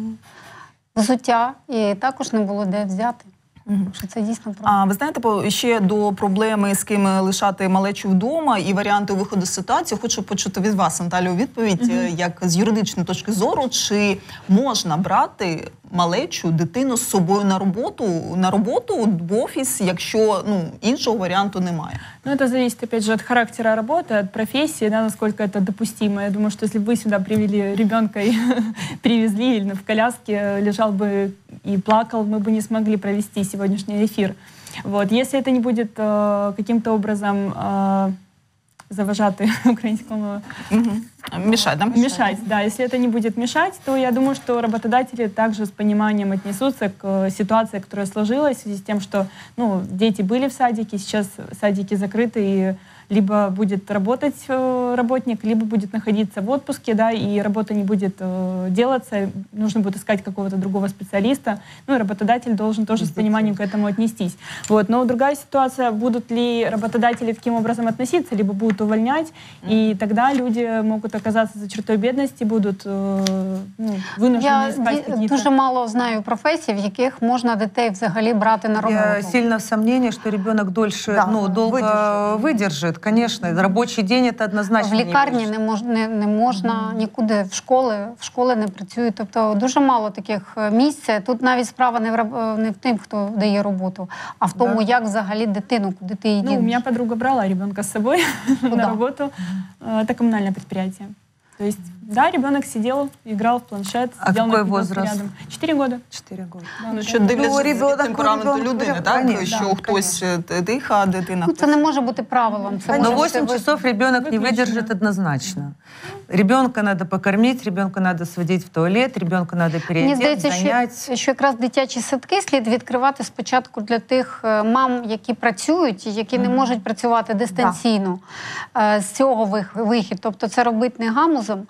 [SPEAKER 3] взуття, і також не було де взяти. Що це дійсно проблема.
[SPEAKER 1] А ви знаєте, по- ще до проблеми, з ким лишати малечу вдома і варіанти виходу з ситуації, хочу почути від вас, Наталію, відповідь, е, як з юридичної точки зору, чи можна брати малечу, дитину з собою на роботу, на роботу в офіс, якщо ну, іншого варіанту немає?
[SPEAKER 5] Ну, это зависит, опять же, от характера работы, от профессии, да, насколько это допустимо. Я думаю, что если бы вы сюда привели ребенка и привезли, или в коляске лежал бы и плакал, мы бы не смогли провести сегодняшний эфир. Вот. Если это не будет э, каким-то образом э, заважати українському
[SPEAKER 1] Угу. Мешать, да?
[SPEAKER 5] мешать, да, если это не будет мешать, то я думаю, что работодатели также с пониманием отнесутся к э, ситуации, которая сложилась в связи с тем, что, ну, дети были в садике, сейчас садики закрыты, и либо будет работать э, работник, либо будет находиться в отпуске, да, и работа не будет э, делаться, нужно будет искать какого-то другого специалиста, ну, и работодатель должен тоже с пониманием к этому отнестись. Вот. Но другая ситуация, будут ли работодатели таким образом относиться, либо будут увольнять, и тогда люди могут оказаться за чертой бедности, будут э, ну, вынуждены
[SPEAKER 3] Я
[SPEAKER 5] искать
[SPEAKER 3] ді-
[SPEAKER 5] какие-то...
[SPEAKER 3] дуже мало знаю професій, в яких можна дітей взагалі брати на роботу.
[SPEAKER 4] Я сильно в сомнении, что ребенок дольше,
[SPEAKER 2] Да,
[SPEAKER 4] ну, долго
[SPEAKER 2] выдержит.
[SPEAKER 4] выдержит. Конечно, рабочий день это однозначно
[SPEAKER 3] В
[SPEAKER 4] не
[SPEAKER 3] лікарні
[SPEAKER 4] выдержит.
[SPEAKER 3] не, мож, не, не можна нікуди, в школи, в школи не працюють. Тобто дуже мало таких е, місць. Тут навіть справа не в, раб- е, не в тим, хто дає роботу, а в тому, як взагалі дитину, куди ти її
[SPEAKER 5] Ну, у
[SPEAKER 3] дінеш.
[SPEAKER 5] меня подруга брала ребенка с собой
[SPEAKER 3] Куда?
[SPEAKER 5] на работу. Э, Это коммунальное предприятие. То есть, да, ребенок сидел, играл в планшет,
[SPEAKER 4] А
[SPEAKER 5] сидел
[SPEAKER 4] какой
[SPEAKER 5] находился
[SPEAKER 4] возраст?
[SPEAKER 5] рядом. Четыре года.
[SPEAKER 4] Четыре года.
[SPEAKER 5] Да,
[SPEAKER 1] Ну,
[SPEAKER 5] да.
[SPEAKER 1] що дивлячись
[SPEAKER 2] Ну,
[SPEAKER 1] від
[SPEAKER 2] ребенок,
[SPEAKER 1] темпераменту
[SPEAKER 2] ребенок,
[SPEAKER 1] людини,
[SPEAKER 2] ребенок.
[SPEAKER 1] так?
[SPEAKER 4] Конечно,
[SPEAKER 1] що хтось е, тиха, а дитина
[SPEAKER 3] Ну, це
[SPEAKER 1] хтось.
[SPEAKER 3] не може бути правилом. Це
[SPEAKER 4] Но
[SPEAKER 3] може бути
[SPEAKER 4] восемь
[SPEAKER 3] ви-
[SPEAKER 4] часов ребенок не
[SPEAKER 5] Выключено.
[SPEAKER 4] выдержит однозначно. Ребенка надо покормить, ребенка надо сводить в туалет, ребенка надо
[SPEAKER 3] Мені
[SPEAKER 4] переодеть,
[SPEAKER 3] здається,
[SPEAKER 4] занять.
[SPEAKER 3] що, що якраз дитячі садки слід відкривати спочатку для тих е, мам, які працюють, і які не можуть працювати дистанційно. Е, З цього вих- вихід. Тобто це робити не гамузом,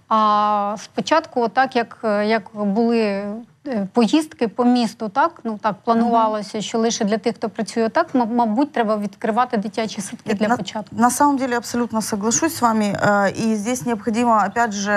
[SPEAKER 3] а спочатку так, як, е, як були е, поїздки по місту, так, ну так планувалося, що лише для тих, хто працює так, м- мабуть, треба відкривати дитячі садки для
[SPEAKER 2] на,
[SPEAKER 3] початку.
[SPEAKER 2] на самом деле абсолютно соглашусь с вами. э, И здесь необходимо, опять же,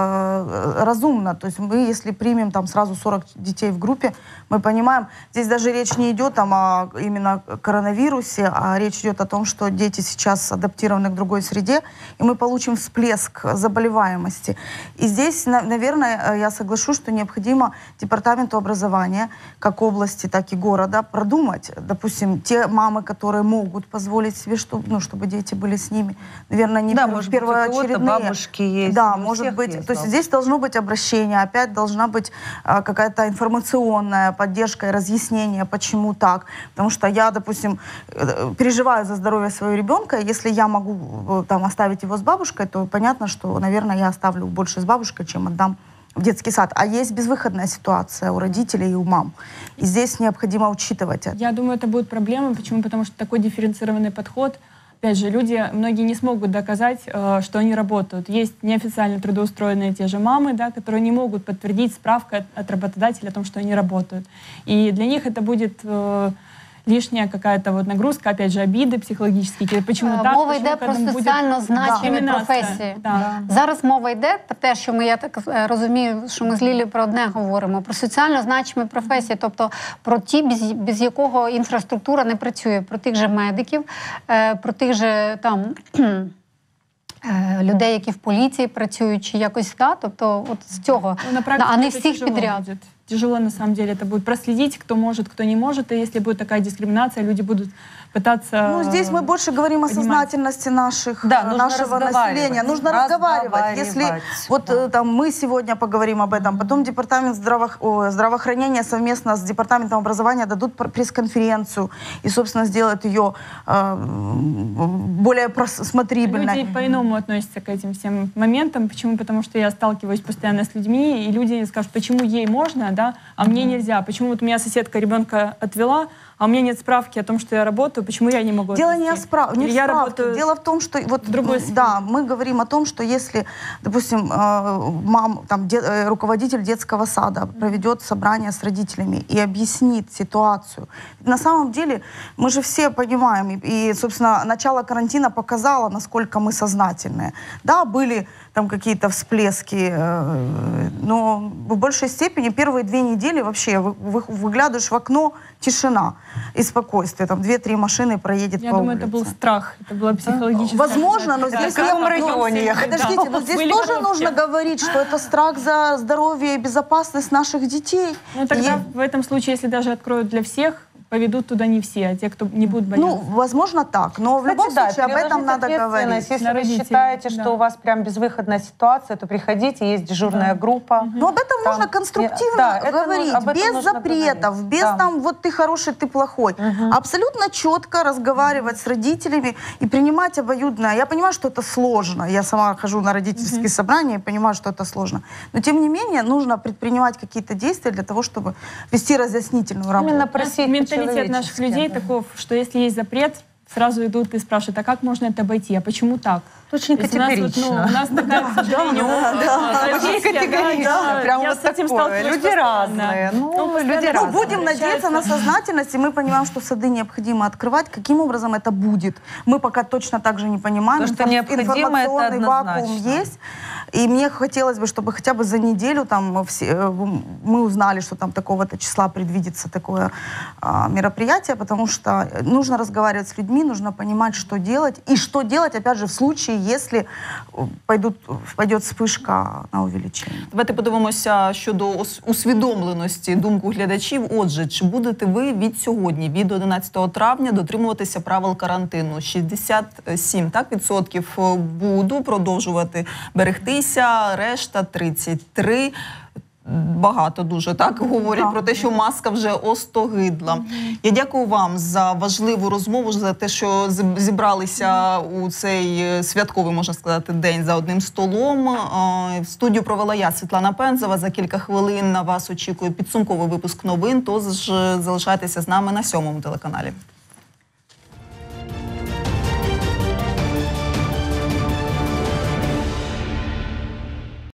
[SPEAKER 2] э, разумно. То есть мы, если примем там сразу сорок детей в группе, мы понимаем, здесь даже речь не идет там, о именно коронавирусе, а речь идет о том, что дети сейчас адаптированы к другой среде, и мы получим всплеск заболеваемости. И здесь, на- наверное, э, я соглашусь, что необходимо департаменту образования, как области, так и города, продумать, допустим, те мамы, которые могут позволить себе, чтобы, ну, чтобы дети были с ними, наверное, не
[SPEAKER 4] Да,
[SPEAKER 2] пер-
[SPEAKER 4] может быть, у кого-то
[SPEAKER 2] первоочередные.
[SPEAKER 4] бабушки есть,
[SPEAKER 2] Да,
[SPEAKER 4] не у
[SPEAKER 2] может
[SPEAKER 4] всех
[SPEAKER 2] быть.
[SPEAKER 4] есть
[SPEAKER 2] То есть
[SPEAKER 4] бабушки.
[SPEAKER 2] здесь должно быть обращение, опять должна быть а, какая-то информационная поддержка и разъяснение, почему так. Потому что я, допустим, э, переживаю за здоровье своего ребенка. Если я могу э, там оставить его с бабушкой, то понятно, что, наверное, я оставлю больше с бабушкой, чем отдам в детский сад. А есть безвыходная ситуация у родителей и у мам. И здесь необходимо учитывать это.
[SPEAKER 5] Я думаю, это будет проблема. Почему? Потому что такой дифференцированный подход. Опять же, люди, многие не смогут доказать, э, что они работают. Есть неофициально трудоустроенные те же мамы, да, которые не могут подтвердить справкой от, от работодателя о том, что они работают. И для них это будет э, лишняя какая-то вот нагрузка, опять же, обиды психологические. Типа, Почему
[SPEAKER 3] Е,
[SPEAKER 5] так?
[SPEAKER 3] Мова
[SPEAKER 5] Почему
[SPEAKER 3] йде
[SPEAKER 5] к
[SPEAKER 3] про
[SPEAKER 5] этому будет
[SPEAKER 3] соціально значимі
[SPEAKER 5] дискриминация?
[SPEAKER 3] професії.
[SPEAKER 5] Да.
[SPEAKER 3] Зараз мова йде про те, що ми, я так е, розумію, що ми з Лілі про одне говоримо, про соціально значимі професії, тобто про ті, без, без якого інфраструктура не працює, про тих же медиків, е, про тих же там е, людей, які в поліції працюють, чи якось, да? Тобто от з цього,
[SPEAKER 5] Ну, на
[SPEAKER 3] да,
[SPEAKER 5] практике
[SPEAKER 3] а не
[SPEAKER 5] это
[SPEAKER 3] всіх
[SPEAKER 5] тяжело
[SPEAKER 3] підряд.
[SPEAKER 5] будет. Тяжело, на самом деле, это будет проследить, кто может, кто не может. И если будет такая дискриминация, люди будут пытаться...
[SPEAKER 2] Ну, здесь мы больше говорим о
[SPEAKER 5] понимать.
[SPEAKER 2] сознательности наших,
[SPEAKER 4] Да,
[SPEAKER 2] э,
[SPEAKER 4] нужно
[SPEAKER 2] нашего
[SPEAKER 4] разговаривать.
[SPEAKER 2] населения. Нужно разговаривать. Если
[SPEAKER 4] Разговаривать,
[SPEAKER 2] вот
[SPEAKER 4] да.
[SPEAKER 2] э, там мы сегодня поговорим об этом, потом департамент здраво- о, здравоохранения совместно с департаментом образования дадут пр- пресс-конференцию и, собственно, сделают ее э, более прос- смотрибельной.
[SPEAKER 5] Люди по-иному относятся к этим всем моментам. Почему? Потому что я сталкиваюсь постоянно с людьми, и люди скажут, почему ей можно, да, а мне нельзя. Почему вот у меня соседка ребенка отвела, а у меня нет справки о том, что я работаю, почему я не могу
[SPEAKER 2] Дело
[SPEAKER 5] отвезти?
[SPEAKER 2] не, о справ... не
[SPEAKER 5] Или
[SPEAKER 2] в
[SPEAKER 5] я
[SPEAKER 2] справке.
[SPEAKER 5] работаю
[SPEAKER 2] Дело в том, что вот,
[SPEAKER 5] в другой
[SPEAKER 2] м,
[SPEAKER 5] сфере.
[SPEAKER 2] да, мы говорим о том, что если, допустим, э, мам, там, де- э, руководитель детского сада проведет собрание с родителями и объяснит ситуацию. На самом деле мы же все понимаем, и, и, собственно, начало карантина показало, насколько мы сознательные. Да, были там какие-то всплески, э, но в большей степени первые две недели вообще вы, вы- выглядываешь в окно, тишина и спокойствие. Там две-три машины проедет
[SPEAKER 5] Я
[SPEAKER 2] по
[SPEAKER 5] думаю,
[SPEAKER 2] улице.
[SPEAKER 5] это был страх, это было психологическое.
[SPEAKER 2] Возможно, но
[SPEAKER 5] Да,
[SPEAKER 2] здесь
[SPEAKER 5] как
[SPEAKER 2] не
[SPEAKER 5] в
[SPEAKER 2] но-
[SPEAKER 5] районе.
[SPEAKER 2] Подождите, но здесь
[SPEAKER 5] Были
[SPEAKER 2] тоже
[SPEAKER 5] коробки.
[SPEAKER 2] нужно говорить, что это страх за здоровье и безопасность наших детей.
[SPEAKER 5] Ну, тогда
[SPEAKER 2] И-
[SPEAKER 5] в этом случае, если даже откроют для всех, поведут туда не все, а те, кто не будут бояться.
[SPEAKER 2] ну, возможно, так. Но в
[SPEAKER 4] Кстати,
[SPEAKER 2] любом
[SPEAKER 4] да,
[SPEAKER 2] случае об этом
[SPEAKER 4] переложить
[SPEAKER 2] надо
[SPEAKER 4] ответственность.
[SPEAKER 2] говорить.
[SPEAKER 4] Если
[SPEAKER 5] На
[SPEAKER 4] вы
[SPEAKER 5] родителей,
[SPEAKER 4] считаете, что
[SPEAKER 5] да.
[SPEAKER 4] у вас прям безвыходная ситуация, то приходите, есть дежурная группа.
[SPEAKER 2] Но об этом
[SPEAKER 4] Там-
[SPEAKER 2] нужно конструктивно
[SPEAKER 4] Да, это
[SPEAKER 2] говорить,
[SPEAKER 4] ну- об этом
[SPEAKER 2] без
[SPEAKER 4] нужно
[SPEAKER 2] запретов,
[SPEAKER 4] говорить.
[SPEAKER 2] без
[SPEAKER 4] Да.
[SPEAKER 2] там вот ты хороший, ты плохой. Абсолютно четко разговаривать с родителями и принимать обоюдное. Я понимаю, что это сложно. Я сама хожу на родительские собрания и понимаю, что это сложно. Но тем не менее нужно предпринимать какие-то действия для того, чтобы вести разъяснительную работу.
[SPEAKER 4] Именно
[SPEAKER 5] У нас
[SPEAKER 4] просить
[SPEAKER 5] менталитет наших
[SPEAKER 4] по-человечески.
[SPEAKER 5] людей таков, что если есть запрет, сразу идут и спрашивают, а как можно это обойти, а почему так?
[SPEAKER 4] Очень
[SPEAKER 5] То есть у нас вот, ну,
[SPEAKER 4] категорично.
[SPEAKER 5] у нас такая, к сожалению,
[SPEAKER 4] Очень категорично. Прям
[SPEAKER 5] я
[SPEAKER 4] вот
[SPEAKER 5] с этим
[SPEAKER 4] такое.
[SPEAKER 5] сталкиваюсь
[SPEAKER 4] Люди
[SPEAKER 5] постоянно.
[SPEAKER 4] разные. Ну,
[SPEAKER 5] постоянно
[SPEAKER 4] люди
[SPEAKER 2] Ну,
[SPEAKER 4] разные.
[SPEAKER 2] будем надеяться на сознательность, и мы понимаем, что сады необходимо открывать. Каким образом это будет? Мы пока точно так же не понимаем.
[SPEAKER 4] То, что
[SPEAKER 2] Инфор-
[SPEAKER 4] необходимо, это
[SPEAKER 2] информационный вакуум
[SPEAKER 4] однозначно.
[SPEAKER 2] есть. И мне хотелось бы, чтобы хотя бы за неделю там все, э, мы узнали, что там такого-то числа предвидится такое а, мероприятие, потому что нужно разговаривать с людьми, нужно понимать, что делать. И что делать, опять же, в случае, если э, пойдут, пойдет вспышка на увеличение.
[SPEAKER 1] Давайте подивимося щодо ос- усвідомленості думку глядачів. Отже, чи будете ви від сьогодні, від одинадцятого травня, дотримуватися правил карантину? шістдесят сім так, відсотків буду продовжувати берегтися, решта тридцять три. Багато дуже так говорять
[SPEAKER 2] Так.
[SPEAKER 1] про те, що маска вже остогидла. Я дякую вам за важливу розмову, за те, що з- зібралися у цей е, святковий, можна сказати, день за одним столом. Е, В студію провела я, Світлана Пензова. За кілька хвилин на вас очікує підсумковий випуск новин, тож залишайтеся з нами на сьомому телеканалі.